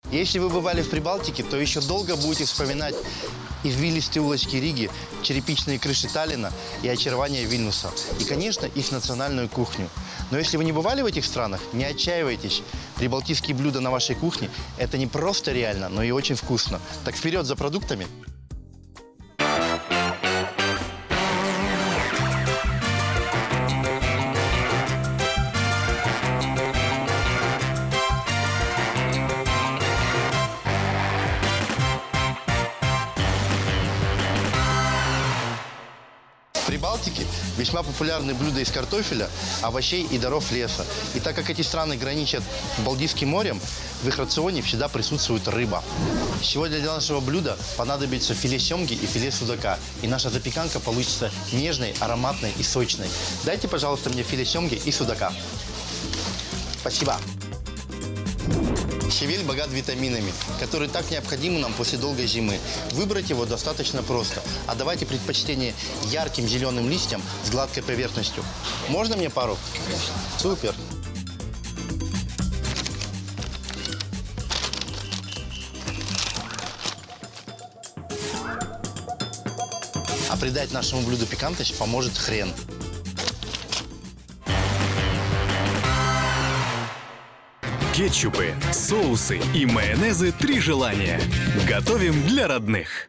Если вы бывали в Прибалтике, то еще долго будете вспоминать извилистые улочки Риги, черепичные крыши Таллина и очарование Вильнюса. И, конечно, их национальную кухню. Но если вы не бывали в этих странах, не отчаивайтесь. Прибалтийские блюда на вашей кухне – это не просто реально, но и очень вкусно. Так вперед за продуктами! В Прибалтике весьма популярны блюда из картофеля, овощей и даров леса. И так как эти страны граничат с Балтийским морем, в их рационе всегда присутствует рыба. Сегодня для нашего блюда понадобится филе семги и филе судака. И наша запеканка получится нежной, ароматной и сочной. Дайте, пожалуйста, мне филе семги и судака. Спасибо. Щавель богат витаминами, которые так необходимы нам после долгой зимы. Выбрать его достаточно просто. Отдавайте предпочтение ярким зеленым листьям с гладкой поверхностью. Можно мне пару? Конечно. Супер. А придать нашему блюду пикантность поможет хрен. Кетчупы, соусы и майонезы «Три желания». Готовим для родных.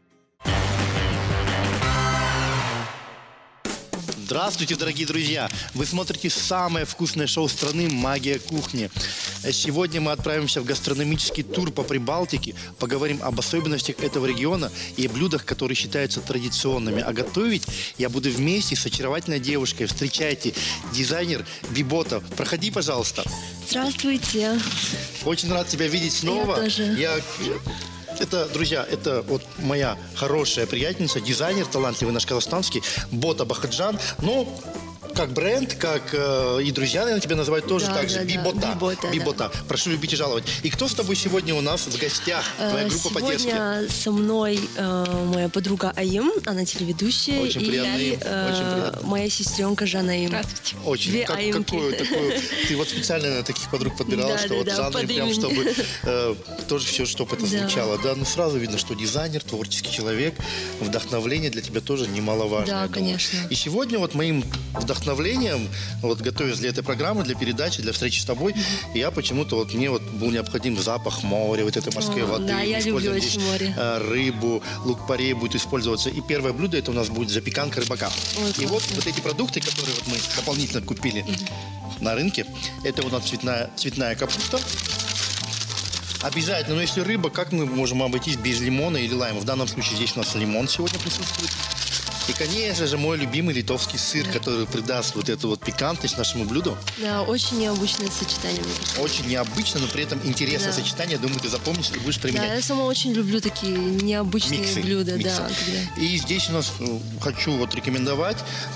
Здравствуйте, дорогие друзья! Вы смотрите самое вкусное шоу страны «Магия кухни». Сегодня мы отправимся в гастрономический тур по Прибалтике, поговорим об особенностях этого региона и о блюдах, которые считаются традиционными. А готовить я буду вместе с очаровательной девушкой. Встречайте, дизайнер Бибота. Проходи, пожалуйста. Здравствуйте. Очень рад тебя видеть снова. Я тоже. Это, друзья, это вот моя хорошая приятельница, дизайнер талантливый наш казахстанский, Бота Бахаджан. Ну, как бренд, как и друзья, наверное, тебя называют тоже так же. Бибота. Бибота. Да. Прошу любить и жаловать. И кто с тобой сегодня у нас в гостях? Твоя группа поддержки. Сегодня со мной моя подруга Аим, она телеведущая. Очень приятно, и очень приятно. Моя сестренка Жанна Аим. Здравствуйте. Очень. Какую ты вот специально на таких подруг подбирала, что вот Жанна прям, чтобы тоже все, чтобы это звучало. Да, ну сразу видно, что дизайнер, творческий человек, вдохновление для тебя тоже немаловажно. Да, конечно. И сегодня вот моим вдохновлением, вот готовясь для этой программы, для передачи, для встречи с тобой, я почему-то вот мне вот был необходим запах моря, вот этой морской воды. Да, я люблю очень море. Рыбу, лук-порей будет использоваться. И первое блюдо это у нас будет запеканка рыбака. И вот эти продукты, которые вот мы дополнительно купили на рынке, это у нас цветная капуста. Обязательно, но если рыба, как мы можем обойтись без лимона или лайма? В данном случае здесь у нас лимон сегодня присутствует. И, конечно же, мой любимый литовский сыр, который придаст вот эту вот пикантность нашему блюду. Да, очень необычное сочетание. Очень необычно, но при этом интересное сочетание. Думаю, ты запомнишь и будешь применять. Да, я сама очень люблю такие необычные блюда. Миксы. Да, и здесь у нас хочу вот рекомендовать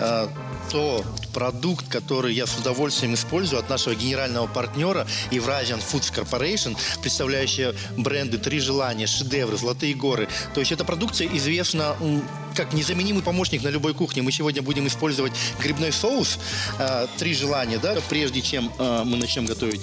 тот продукт, который я с удовольствием использую от нашего генерального партнера Eurasian Foods Corporation, представляющая бренды «Три желания», «Шедевры», «Золотые горы». То есть эта продукция известна как незаменимый помощник на любой кухне. Мы сегодня будем использовать грибной соус «Три желания», да, прежде чем мы начнем готовить,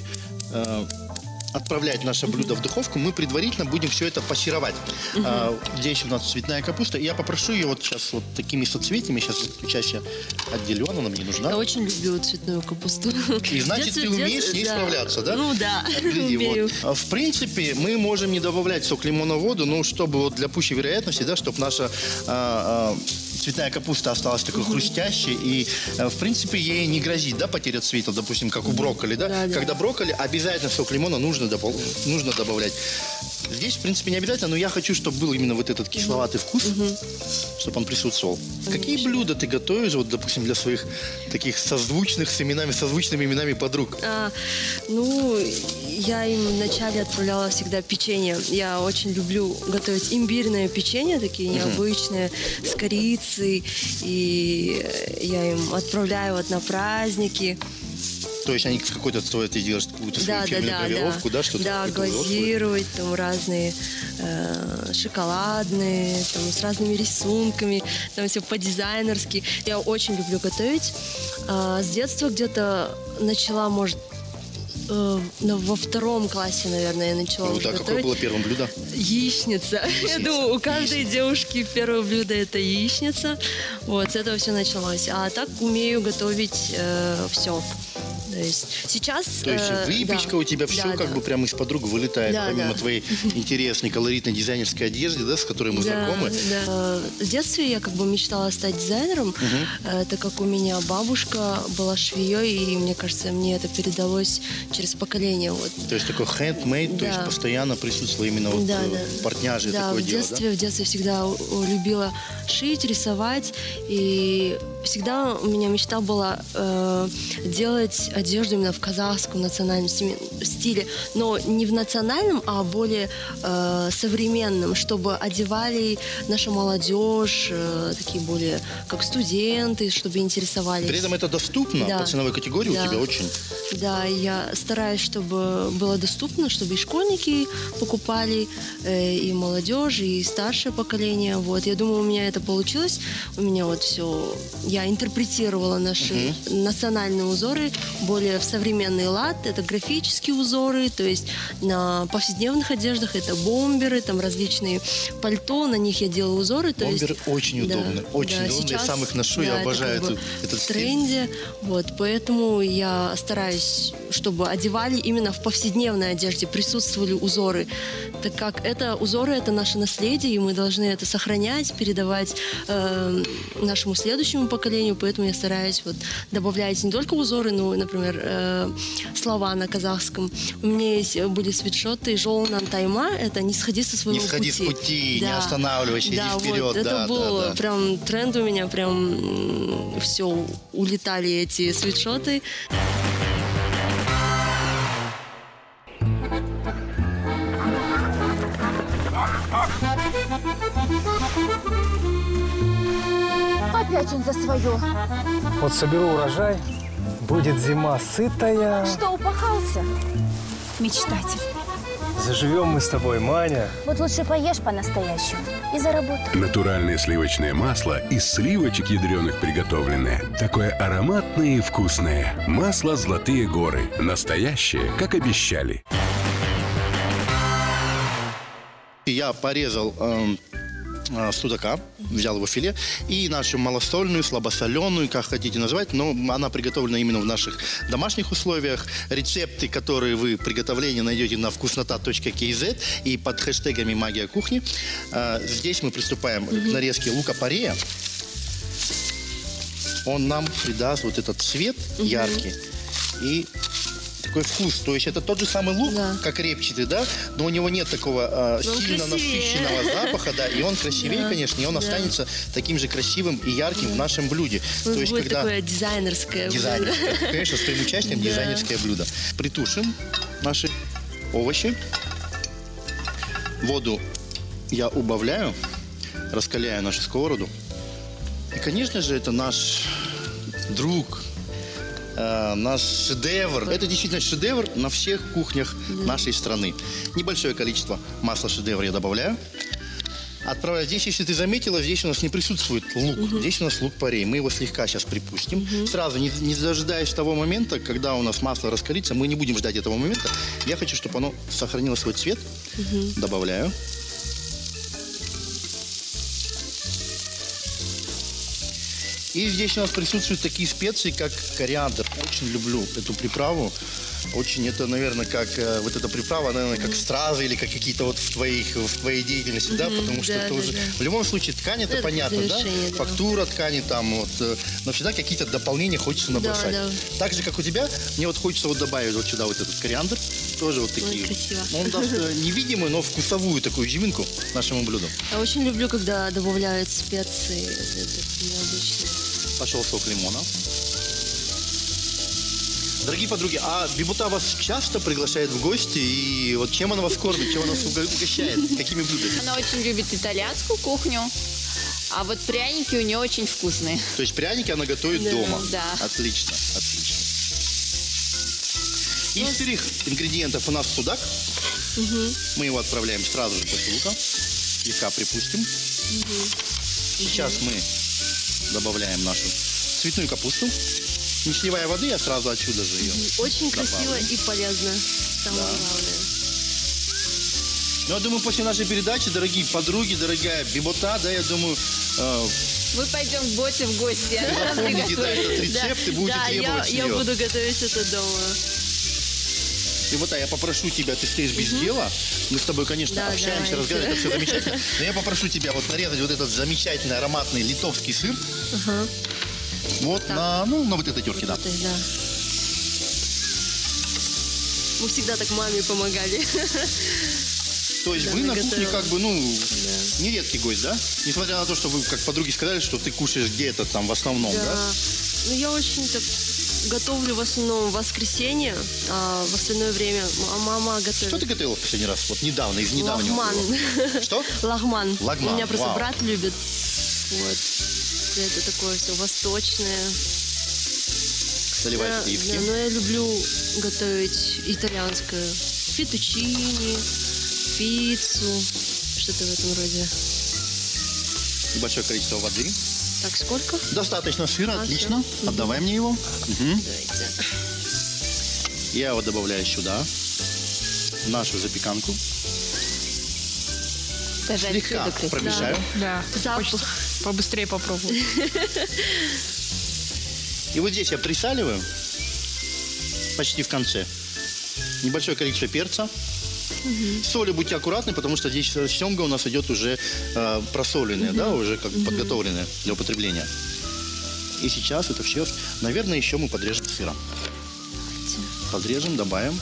отправлять наше блюдо в духовку, мы предварительно будем все это пассеровать. Здесь у нас цветная капуста. Я попрошу ее вот сейчас вот такими соцветиями. Сейчас вот чаще отделю, она нам не нужна. Я очень люблю цветную капусту. И значит, ты умеешь с ней справляться, да? Ну да, умею. Вот. В принципе, мы можем не добавлять сок лимона в воду, но чтобы вот для пущей вероятности, да, чтобы наша цветная капуста осталась такой хрустящей, и, в принципе, ей не грозит, да, потеря цвета, допустим, как у брокколи, да? Когда брокколи, обязательно сок лимона нужно добавлять. Здесь, в принципе, не обязательно, но я хочу, чтобы был именно вот этот кисловатый вкус, чтобы он присутствовал. Какие блюда ты готовишь, вот, допустим, для своих таких созвучными именами подруг? Ну, я им вначале отправляла всегда печенье. Я очень люблю готовить имбирное печенье, такие необычные, с корицей. И я им отправляю вот на праздники. То есть они в какой-то стоят и делать какую-то свою фирменную гравировку, да? Что-то да, глазировать, там разные шоколадные, там с разными рисунками, там все по-дизайнерски. Я очень люблю готовить. С детства где-то начала, может, во 2 классе, наверное, я начала уже Да, какое готовить. было первым блюдо? Яичница. Я думаю, у каждой девушки первое блюдо это яичница. Вот, с этого все началось. А так умею готовить все. То есть сейчас... То есть выпечка да, у тебя все да, как да. бы прямо из-под рук вылетает, Да, помимо да. твоей интересной, колоритной дизайнерской одежды, да, с которой мы знакомы. Да. В детстве я как бы мечтала стать дизайнером, так как у меня бабушка была швеей, и мне кажется, мне это передалось через поколение. Вот. То есть такой handmade, то есть Да. постоянно присутствовало именно вот Да, да. портняжье Да, такое в дело, детстве всегда любила шить, рисовать, и всегда у меня мечта была делать одежду именно в казахском национальном стиле, но не в национальном, а более современном, чтобы одевали наша молодежь, такие более как студенты, чтобы интересовались. При этом это доступно Да. по ценовой категории у Да. тебя очень. Да, я стараюсь, чтобы было доступно, чтобы и школьники покупали, и молодежь, и старшее поколение. Вот, я думаю, у меня это получилось. У меня вот все, я интерпретировала наши национальные узоры более в современный лад. Это графические узоры, то есть на повседневных одеждах это бомберы, там различные пальто, на них я делаю узоры. То Бомберы есть, очень да, удобны, очень да, удобны. Я сейчас, сам их ношу, я да, это обожаю как бы этот в стиль. тренде. Вот, поэтому я стараюсь, чтобы одевали именно в повседневной одежде, присутствовали узоры, так как это узоры, это наше наследие, и мы должны это сохранять, передавать нашему следующему поколению, поэтому я стараюсь вот добавлять не только узоры, но, например, слова на казахском. У меня были свитшоты «Жолнан тайма», это «не сходи со своего Не сходи с пути, не останавливайся, иди да, вперед. Вот, это был прям тренд у меня, прям все, улетали эти свитшоты. Опять он за свое. Вот соберу урожай, будет зима сытая. Что, упахался? Мечтатель. Заживем мы с тобой, Маня. Вот лучше поешь по-настоящему и заработай. Натуральное сливочное масло из сливочек ядреных приготовленное. Такое ароматное и вкусное. Масло «Золотые горы». Настоящее, как обещали. Я порезал судака, взял его филе, и нашу малосольную, слабосоленую, как хотите назвать, но она приготовлена именно в наших домашних условиях. Рецепты, которые вы приготовления найдете на вкуснота.kz и под хэштегами «Магия кухни». Здесь мы приступаем к нарезке лука-порея. Он нам придаст вот этот цвет яркий и такой вкус. То есть это тот же самый лук, Да. как репчатый, да, но у него нет такого сильно красивее. насыщенного запаха, да, и он красивее, конечно, и он останется таким же красивым и ярким в нашем блюде. Ну, То есть будет когда такое дизайнерское блюдо. дизайнерское, конечно, с твоим участием Да. дизайнерское блюдо. Притушим наши овощи. Воду я убавляю, раскаляю нашу сковороду. И, конечно же, это наш друг, наш шедевр. Это действительно шедевр на всех кухнях нашей страны. Небольшое количество масла шедевра я добавляю. Отправляю. Здесь, если ты заметила, здесь у нас не присутствует лук. Здесь у нас лук-порей. Мы его слегка сейчас припустим. Сразу, не дожидаясь того момента, когда у нас масло раскалится, мы не будем ждать этого момента. Я хочу, чтобы оно сохранило свой цвет. Добавляю. И здесь у нас присутствуют такие специи, как кориандр. Очень люблю эту приправу. Очень это, наверное, как вот эта приправа, наверное, как стразы или как какие-то вот в твоей деятельности, да, потому что да, это да, уже да. в любом случае ткань это Это понятно, да, завершение, да. фактура ткани там вот, но всегда какие-то дополнения хочется набросать. да. Так же, как у тебя, мне вот хочется вот добавить вот сюда вот этот кориандр, тоже вот такие. красиво. Ну, он даст невидимую, но вкусовую такую изюминку нашему блюду. Я очень люблю, когда добавляют специи. Это необычно. Пошел сок лимона. Дорогие подруги, а Бибута вас часто приглашает в гости? И вот чем она вас кормит, чем она вас угощает? Какими блюдами? Она очень любит итальянскую кухню, а вот пряники у нее очень вкусные. То есть пряники она готовит дома? Да. Отлично, отлично. Из сырых ингредиентов у нас судак. Мы его отправляем сразу же после лука. Слегка припустим. Сейчас мы добавляем нашу цветную капусту. Не сливая воды, я сразу отсюда же ее. Очень красиво и полезно. Самое главное. Ну, я думаю, после нашей передачи, дорогие подруги, дорогая Бибота, да, я думаю, Мы пойдем к Боте в гости. запомните, да, этот рецепт и будете Да, требовать я ее. буду готовить это дома. Бибота, я попрошу тебя, ты стоишь без дела. Мы с тобой, конечно, Да, общаемся, давайте. разговариваем, это все замечательно. Но я попрошу тебя вот нарезать вот этот замечательный ароматный литовский сыр. Ага. Вот на вот этой терке, да. То есть, да. Мы всегда так маме помогали. То есть Да, вы на кухне готовила. как бы, нередкий гость, да? Несмотря на то, что вы, как подруги сказали, что ты кушаешь где-то там в основном, да? Да. Ну, я очень так готовлю в основном в воскресенье, а в остальное время мама готовит. Что ты готовила в последний раз? Вот недавно, из недавнего. Лагман. было. Что? Лагман. Лагман, У меня просто вау. брат любит. Вот. Это такое все восточное. Заливать Да, сливки. но я люблю готовить итальянское. Фетучини, пиццу, что-то в этом роде. Небольшое количество воды. Так, сколько? Достаточно сыра, А, отлично. всё. Отдавай мне его. Мгм. Давайте. Я его добавляю сюда, в нашу запеканку. Даже Слегка отсюда красиво. промешаю. Да, Запах. хочется побыстрее попробовать. И вот здесь я присаливаю, почти в конце, небольшое количество перца. Соли будьте аккуратны, потому что здесь семга у нас идет уже просоленная, да, уже как бы подготовленная для употребления. И сейчас это все, наверное, еще мы подрежем сыром. Подрежем, добавим.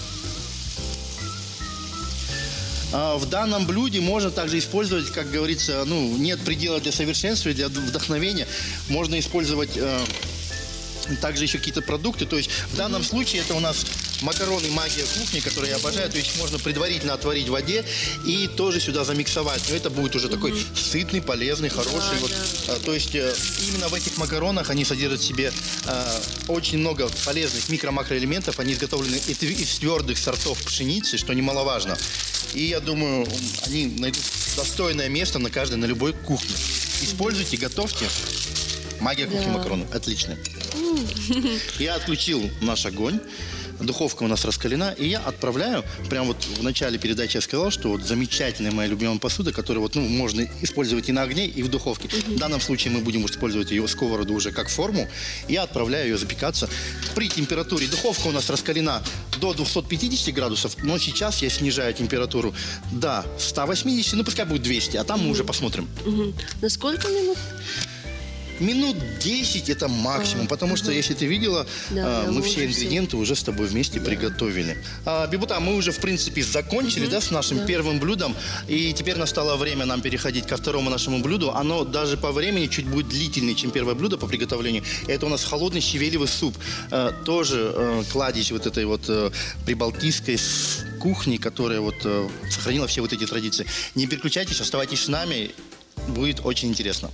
В данном блюде можно также использовать, как говорится, нет предела для совершенства, для вдохновения. Можно использовать также еще какие-то продукты. То есть в данном случае это у нас макароны «Магия кухни», которые я обожаю. То есть можно предварительно отварить в воде и тоже сюда замиксовать. Но это будет уже такой сытный, полезный, хороший. То есть именно в этих макаронах они содержат в себе очень много полезных микро-макроэлементов. Они изготовлены из твердых сортов пшеницы, что немаловажно. И я думаю, они найдут достойное место на любой кухне. Используйте, готовьте. Магия кухни макароны. Отлично. Я отключил наш огонь. Духовка у нас раскалена. И я отправляю, прям вот в начале передачи я сказал, что вот замечательная моя любимая посуда, которую можно использовать и на огне, и в духовке. В данном случае мы будем использовать ее сковороду уже как форму. Я отправляю ее запекаться при температуре. Духовка у нас раскалена до 250 градусов, но сейчас я снижаю температуру до 180, пускай будет 200, а там мы уже посмотрим. На сколько минут? Минут 10 это максимум, потому что, если ты видела, Да, мы мы все уже ингредиенты уже с тобой вместе приготовили. Бибота, мы уже, в принципе, закончили, да, с нашим первым блюдом. И теперь настало время нам переходить ко второму нашему блюду. Оно даже по времени чуть будет длительнее, чем первое блюдо по приготовлению. Это у нас холодный щавелевый суп. Тоже кладезь вот этой вот прибалтийской кухни, которая вот сохранила все вот эти традиции. Не переключайтесь, оставайтесь с нами. Будет очень интересно.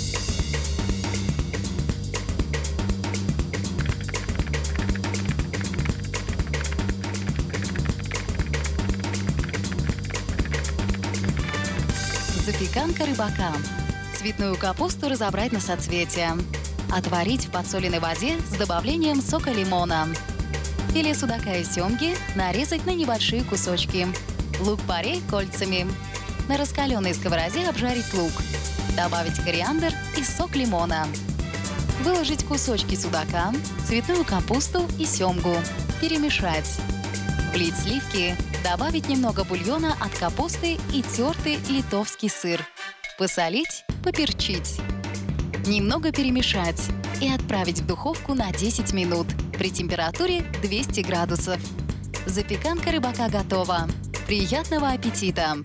Запеканка рыбака. Цветную капусту разобрать на соцветия. Отварить в подсоленной воде с добавлением сока лимона. Филе судака и семги нарезать на небольшие кусочки. Лук-порей кольцами. На раскаленной сковороде обжарить лук. Добавить кориандр и сок лимона. Выложить кусочки судака, цветную капусту и семгу. Перемешать. Влить сливки, добавить немного бульона от капусты и тертый литовский сыр. Посолить, поперчить. Немного перемешать и отправить в духовку на 10 минут при температуре 200 градусов. Запеканка рыбака готова. Приятного аппетита!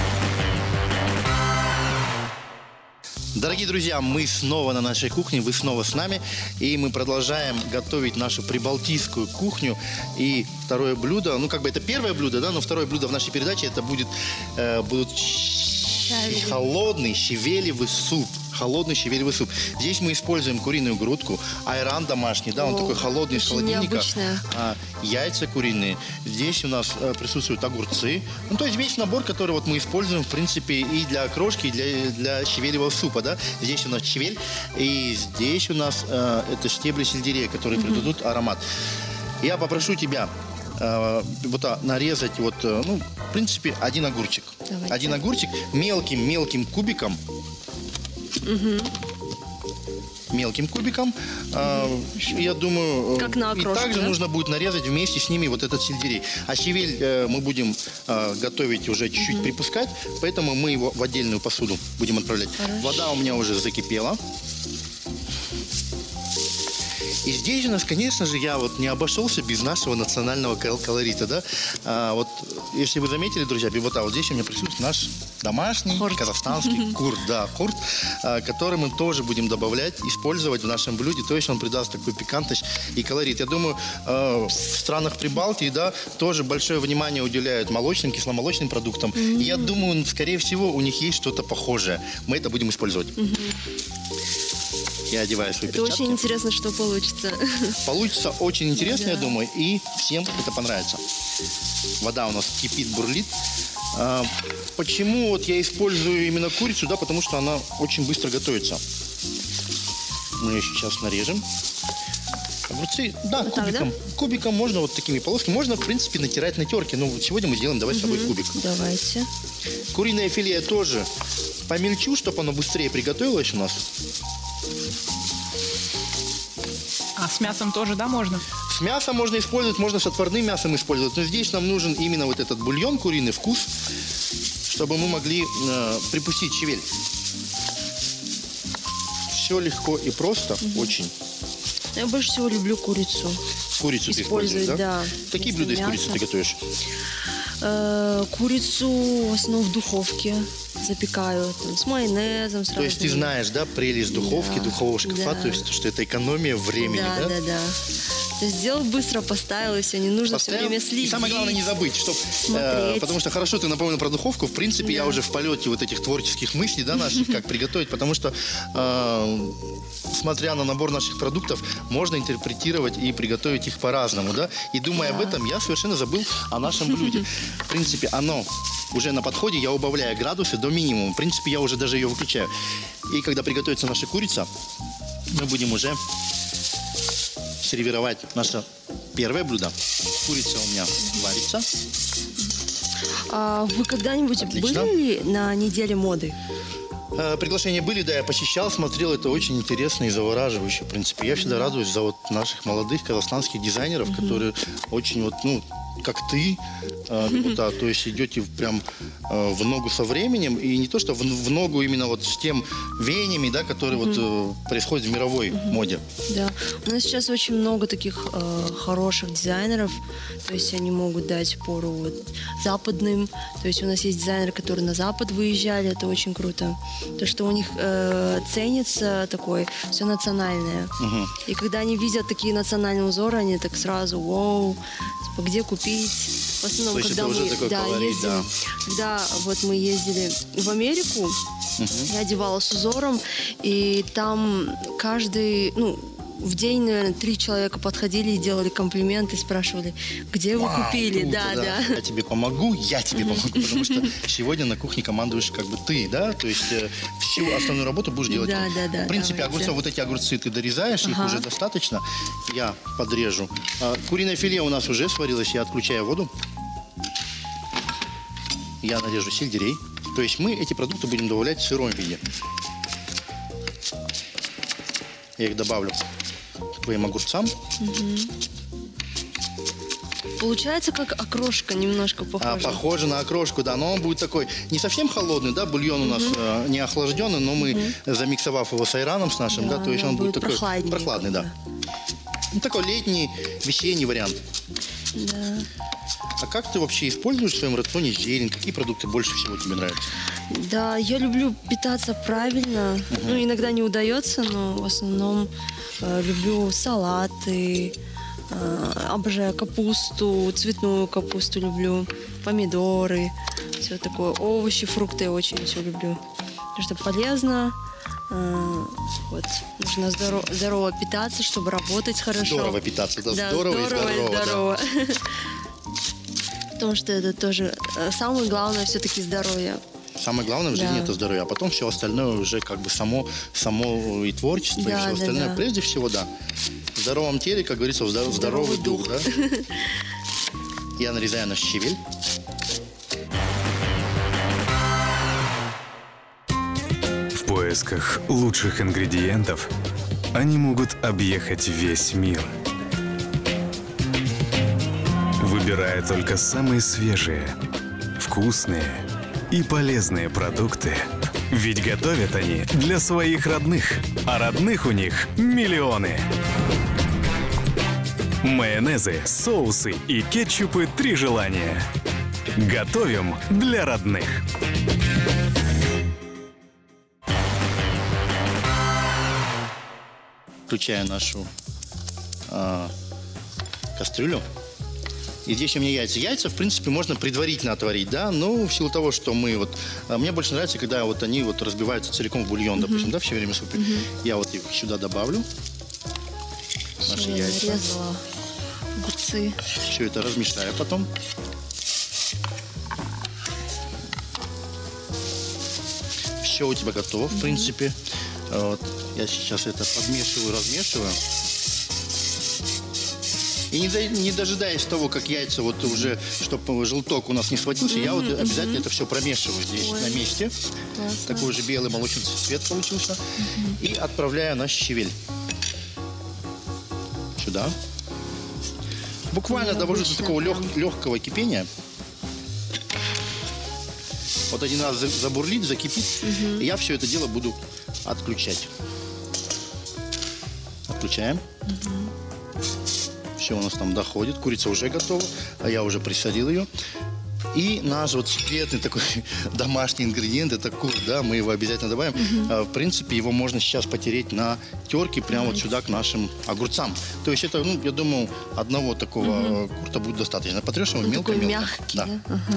Дорогие друзья, мы снова на нашей кухне, вы снова с нами, и мы продолжаем готовить нашу прибалтийскую кухню. И второе блюдо, это первое блюдо, да, но второе блюдо в нашей передаче это будет холодный щавелевый суп. холодный щавелевый суп. Здесь мы используем куриную грудку, айран домашний, да, он такой холодный из холодильника. Яйца куриные. Здесь у нас присутствуют огурцы. Ну, то есть весь набор, который вот мы используем, в принципе, и для окрошки, и для щавелевого супа, да. Здесь у нас щавель, и здесь у нас это стебли сельдерея, которые придадут аромат. Я попрошу тебя нарезать в принципе, один огурчик. Давайте. Один огурчик мелким кубиком. Мелким кубиком. Я думаю, как на окрошку, и также да? нужно будет нарезать вместе с ними вот этот сельдерей. А щавель мы будем готовить уже чуть-чуть припускать, поэтому мы его в отдельную посуду будем отправлять. Хорошо. Вода у меня уже закипела. И здесь у нас, конечно же, я не обошелся без нашего национального колорита, да. Если вы заметили, друзья, бибота, здесь у меня присутствует наш домашний казахстанский курт, да, курт, который мы тоже будем добавлять, использовать в нашем блюде, то есть он придаст такую пикантность и колорит. Я думаю, в странах Прибалтии, да, тоже большое внимание уделяют молочным, кисломолочным продуктам. И я думаю, скорее всего, у них есть что-то похожее. Мы это будем использовать. Я одеваю свои перчатки. Это очень интересно, что получится. Получится очень интересно, я думаю, и всем это понравится. Вода у нас кипит, бурлит. Почему я использую именно курицу? Да, потому что она очень быстро готовится. Мы ее сейчас нарежем. Огурцы, да, кубиком. Да? Кубиком можно такими полосками. Можно, в принципе, натирать на терке. Но сегодня мы сделаем, давай с тобой кубик. Давайте. Куриное филе я тоже помельчу, чтобы оно быстрее приготовилось у нас. А с мясом тоже, да, можно? С мясом можно использовать, можно с отварным мясом использовать. Но здесь нам нужен именно этот бульон, куриный вкус, чтобы мы могли припустить щавель. Все легко и просто, очень. Я больше всего люблю курицу. Курицу ты используешь, да? Какие блюда из курицы ты готовишь? Курицу в основном в духовке запекаю, с майонезом, с разными. То есть ты знаешь, да, прелесть духовки, духового шкафа, то есть что это экономия времени, да? Да. То есть сделал быстро, поставил, и все, не нужно все время следить. И самое главное не забыть, потому что хорошо ты напомнил про духовку. В принципе, я уже в полете этих творческих мыслей, да, наших, как приготовить, потому что, смотря на набор наших продуктов, можно интерпретировать и приготовить их по-разному, да. И думая об этом, я совершенно забыл о нашем блюде. В принципе, оно уже на подходе, я убавляю градусы до минимума. В принципе, я уже даже ее выключаю. И когда приготовится наша курица, мы будем уже сервировать наше первое блюдо. Курица у меня варится. А вы когда-нибудь были на неделе моды? Приглашения были, да, я посещал, смотрел, это очень интересно и завораживающе, в принципе. Я всегда радуюсь за наших молодых казахстанских дизайнеров, которые очень как ты, то есть идете прям в ногу со временем, и не то, что в ногу именно с тем веяниями, да, которые происходят в мировой моде. Да, у нас сейчас очень много таких хороших дизайнеров, то есть они могут дать пору западным, то есть у нас есть дизайнеры, которые на Запад выезжали, это очень круто, то, что у них ценится такое все национальное, и когда они видят такие национальные узоры, они так сразу, вау, где купить. В основном, когда мы ездили, когда мы ездили в Америку, я одевала с узором, и там каждый, в день, наверное, 3 человека подходили и делали комплименты, спрашивали, где вы купили. Круто, да. Я тебе помогу, потому что сегодня на кухне командуешь ты, да, то есть всю основную работу будешь делать. Да. В принципе, эти огурцы ты дорезаешь, их уже достаточно. Я подрежу. Куриное филе у нас уже сварилось, я отключаю воду. Я нарежу сельдерей. То есть мы эти продукты будем добавлять в сыром виде. Я их добавлю к твоим огурцам. Получается, как окрошка немножко похоже. Похоже на окрошку, да. Но он будет такой не совсем холодный, да. Бульон у нас не охлажденный, но мы, замиксовав его с айраном с нашим, да, то есть он будет такой прохладный, да. Такой летний, весенний вариант. Да. А как ты вообще используешь в своем рационе зелень? Какие продукты больше всего тебе нравятся? Да, я люблю питаться правильно. Иногда не удается, но в основном люблю салаты, обожаю капусту, цветную капусту люблю, помидоры, все такое, овощи, фрукты я очень все люблю. Потому что полезно, Вот. Нужно здорово питаться, чтобы работать хорошо. Здорово питаться, да, Да, здорово и здорово. здорово. Да. Потому что это тоже самое главное все-таки здоровье. Самое главное в жизни Да. это здоровье, а потом все остальное уже как бы само и творчество, и Да, все да, остальное. да. Прежде всего, да. В здоровом теле, как говорится, здоровый дух, да? Я нарезаю наш щавель. В поисках лучших ингредиентов они могут объехать весь мир, выбирая только самые свежие, вкусные и полезные продукты. Ведь готовят они для своих родных, а родных у них миллионы. Майонезы, соусы и кетчупы «Три желания». Готовим для родных. Включаю нашу кастрюлю. И здесь у меня яйца. Яйца, в принципе, можно предварительно отварить, да, но в силу того, что мы вот... Мне больше нравится, когда вот они вот разбиваются целиком в бульон, допустим, да, все время супе. Я вот их сюда добавлю. Наши Я яйца. нарезала огурцы. Все это размешаю потом. Все у тебя готово, в принципе. Вот. Я сейчас это подмешиваю, размешиваю. И не дожидаясь того, как яйца вот уже, чтобы желток у нас не схватился, я вот обязательно это все промешиваю здесь на месте. Классно. Такой же белый молочный цвет получился. И отправляю наш щавель сюда. Буквально довожу до такого легкого кипения. Вот один раз забурлит, закипит, и я все это дело буду отключать. Отключаем. Все у нас там доходит. Курица уже готова, а я уже присадил ее. И наш вот секретный такой домашний ингредиент, это кур, да, мы его обязательно добавим. В принципе, его можно сейчас потереть на терке прямо вот сюда к нашим огурцам. То есть это, ну, я думаю, одного такого курта будет достаточно. Потрешь его Он мелко-мелко. такой мягкий, да?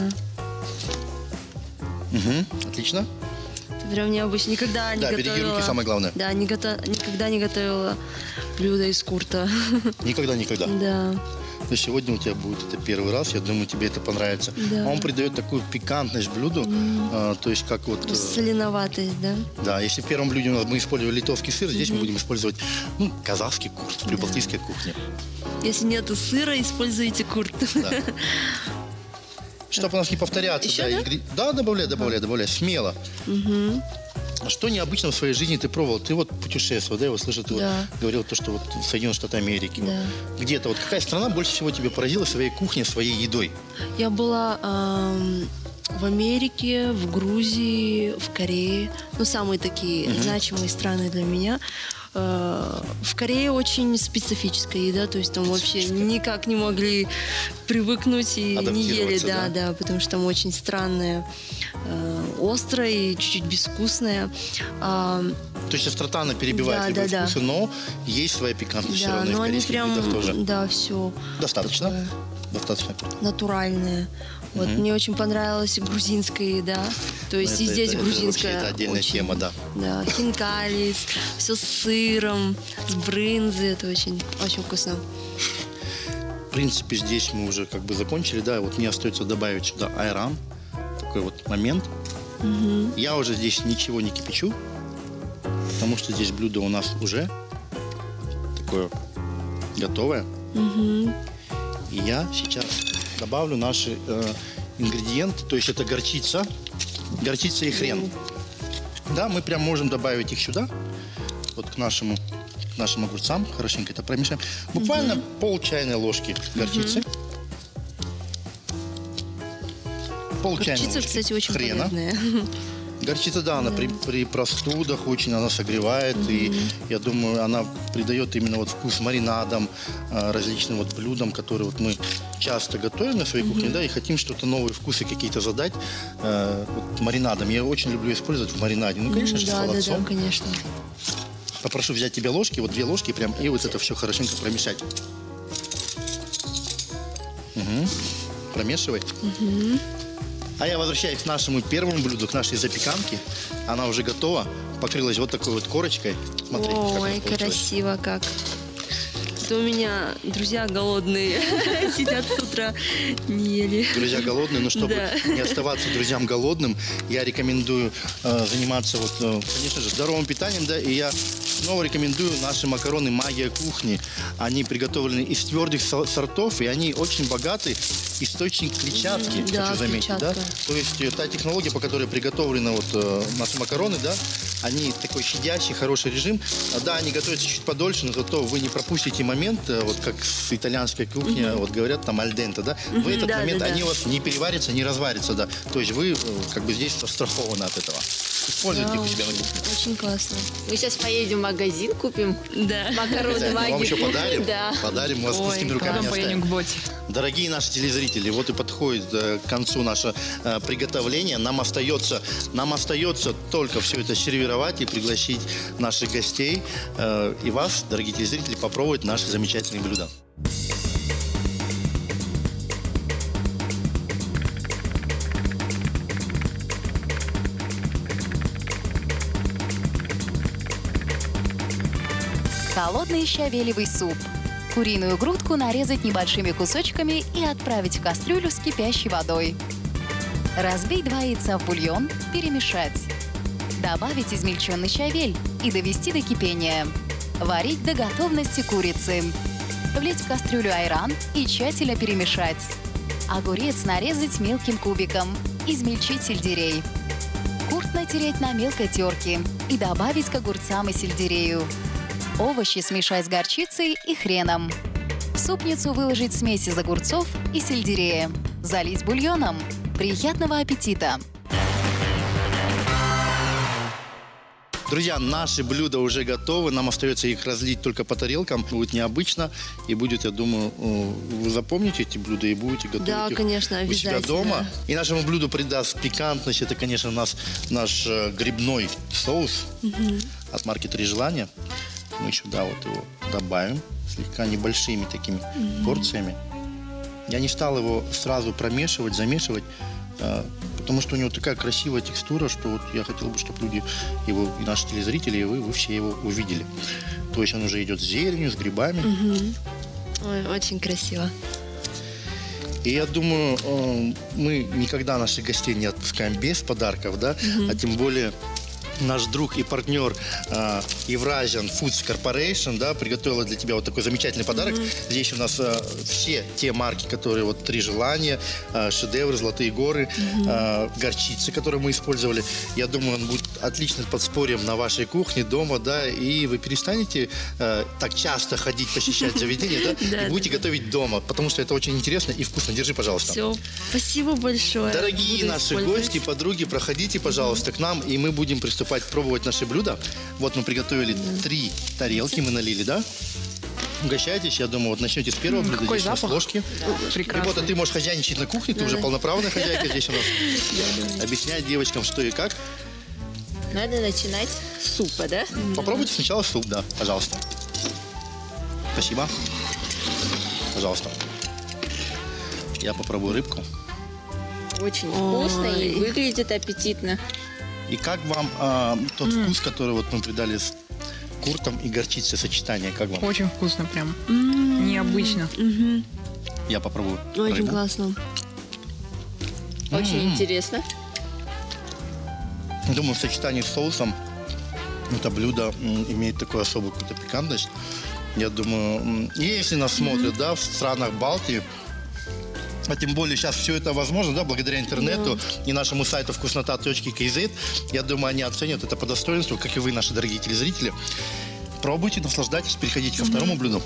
Отлично. Это прям необычно. Никогда не Да, готовила. береги руки, самое главное. Да, никогда не готовила блюдо из курта. Никогда. Да. Но сегодня у тебя будет это первый раз, я думаю, тебе это понравится. Да. Он придает такую пикантность блюду, то есть как вот... Соленоватость, да? Да, если в первом блюде у нас мы использовали литовский сыр, здесь мы будем использовать, ну, казахский курт, прибалтийская кухня. Если нету сыра, используйте курт. Да. Чтобы у нас не повторяться. Еще, да? Да, добавляй, смело. Что необычно в своей жизни ты пробовал? Ты вот путешествовал, да, я вот слышал, ты вот говорил то, что вот Соединенные Штаты Америки. Да. Вот. Где-то, вот какая страна больше всего тебя поразила своей кухней, своей едой? Я была в Америке, в Грузии, в Корее. Ну, самые такие значимые страны для меня. В Корее очень специфическая еда, то есть там вообще никак не могли привыкнуть и не ели, да, потому что там очень странная, острая и чуть-чуть безвкусная. То есть острота она перебивает любые вкусы, но есть своя пикантность все равно и в корейских видах тоже. Да, все. Достаточно? Достаточно. Натуральное. Вот, мне очень понравилась грузинская еда. То есть и здесь грузинская. Это отдельная тема, да. Да, хинкалис, все с сыром, с брынзой. Это очень, очень вкусно. В принципе, здесь мы уже как бы закончили, да. Вот мне остается добавить сюда айран. Такой вот момент. Я уже здесь ничего не кипячу, потому что здесь блюдо у нас уже такое готовое. И я сейчас добавлю наши ингредиенты, то есть это горчица и хрен. Да, мы прям можем добавить их сюда, вот к нашим огурцам, хорошенько это промешаем. Буквально пол чайной ложки горчицы. Пол чайной Горчица, ложки кстати, очень хрена. полезная. Горчица, да, она при простудах очень она согревает, и я думаю, она придает именно вот вкус маринадам, различным вот блюдам, которые вот мы часто готовим на своей кухне, да, и хотим что-то новые вкусы какие-то задать вот маринадом. Я очень люблю использовать в маринаде, ну, конечно же, с холодцом. Да, конечно. Попрошу взять тебе ложки, вот 2 ложки прям, и вот это все хорошенько промешать. Промешивай. А я возвращаюсь к нашему первому блюду, к нашей запеканке. Она уже готова, покрылась вот такой вот корочкой. Смотрите, как она Ой, получилась. красиво как. Это у меня друзья голодные сидят с утра, не ели. Друзья голодные, но чтобы Да. не оставаться друзьям голодным, я рекомендую заниматься, конечно же, здоровым питанием, да, и я снова рекомендую наши макароны «Магия кухни». Они приготовлены из твердых сортов, и они очень богаты источник клетчатки, Да, хочу заметить, да. клетчатка. То есть та технология, по которой приготовлены наши макароны, да, они такой щадящий, хороший режим. Да, они готовятся чуть подольше, но зато вы не пропустите момент, вот как с итальянской кухни, вот говорят там аль денте, да. В этот да, момент да, они да. у вас не переварятся, не разварятся, да. То есть вы как бы здесь застрахованы от этого. Используйте их у себя на кухне. Очень классно. Мы сейчас поедем в магазин, купим Да. макароны Обязательно. Вам «Магия еще кухни». подарим. Да. Подарим, у вас Ой, пустыми руками Потом не поедем оставим. к Боте. Дорогие наши телезрители, вот и подходит к концу наше приготовление. Нам остается только все это сервировать и пригласить наших гостей и вас, дорогие телезрители, попробовать наши замечательные блюда. Холодный щавелевый суп. Куриную грудку нарезать небольшими кусочками и отправить в кастрюлю с кипящей водой. Разбить 2 яйца в бульон, перемешать. Добавить измельченный щавель и довести до кипения. Варить до готовности курицы. Влить в кастрюлю айран и тщательно перемешать. Огурец нарезать мелким кубиком. Измельчить сельдерей. Курт натереть на мелкой терке и добавить к огурцам и сельдерею. Овощи смешать с горчицей и хреном. В супницу выложить смесь из огурцов и сельдерея. Залить бульоном. Приятного аппетита! Друзья, наши блюда уже готовы. Нам остается их разлить только по тарелкам. Будет необычно. И будет, я думаю, вы запомните эти блюда и будете готовить Да, их конечно, у себя обязательно. дома. И нашему блюду придаст пикантность. Это, конечно, наш грибной соус от марки «Три желания». Мы еще, вот его добавим слегка небольшими такими порциями. Я не стал его сразу замешивать, потому что у него такая красивая текстура, что вот я хотел бы, чтобы люди его, и наши телезрители, и вы все его увидели. То есть он уже идет с зеленью, с грибами. Ой, очень красиво. И я думаю, мы никогда наших гостей не отпускаем без подарков, да, а тем более наш друг и партнер Eurasian Foods Corporation, да, приготовила для тебя вот такой замечательный подарок. Здесь у нас все те марки, которые вот «Три желания», «Шедевр», «Золотые горы», горчицы, которые мы использовали. Я думаю, он будет отличным подспорьем на вашей кухне дома, да, и вы перестанете так часто ходить, посещать заведения, да, и будете готовить дома, потому что это очень интересно и вкусно. Держи, пожалуйста. Все, спасибо большое. Дорогие Буду наши использовать. гости, подруги, проходите, пожалуйста, к нам, и мы будем приступать пробовать наши блюда. Вот мы приготовили 3 тарелки, мы налили, да? Угощайтесь, я думаю, вот начнете с первого блюда. Какой Здесь у нас запах. ложки. Прекрасно. Ребята, ты можешь хозяйничать на кухне, ты уже полноправная хозяйка здесь у нас. Объяснять девочкам, что и как. Надо начинать с супа, да? Попробуйте сначала суп, да, пожалуйста. Спасибо. Пожалуйста. Я попробую рыбку. Очень Ой. вкусно и выглядит аппетитно. И как вам тот вкус, который вот мы придали с куртом и горчицей, сочетание, как вам? Очень вкусно прям. Необычно. Я попробую Очень рыбу. классно. Очень интересно. Думаю, в сочетании с соусом это блюдо имеет такую особую какую-то пикантность. Я думаю, и если нас смотрят, да, в странах Балтии, а тем более сейчас все это возможно, да, благодаря интернету и нашему сайту вкуснота.kz, я думаю, они оценят это по достоинству, как и вы, наши дорогие телезрители. Пробуйте, наслаждайтесь, переходите ко второму блюду.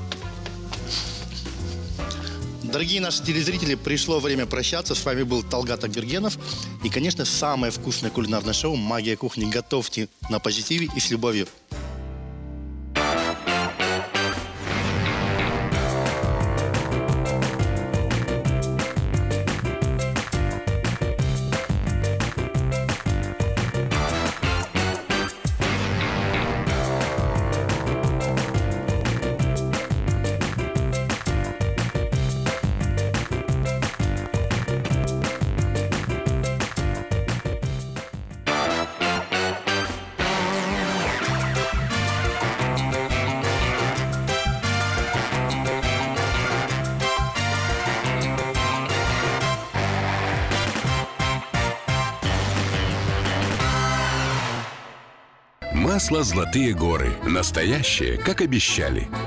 Дорогие наши телезрители, пришло время прощаться. С вами был Талгат Акбергенов. И, конечно, самое вкусное кулинарное шоу «Магия кухни». Готовьте на позитиве и с любовью. Масло «Золотые горы». Настоящее, как обещали.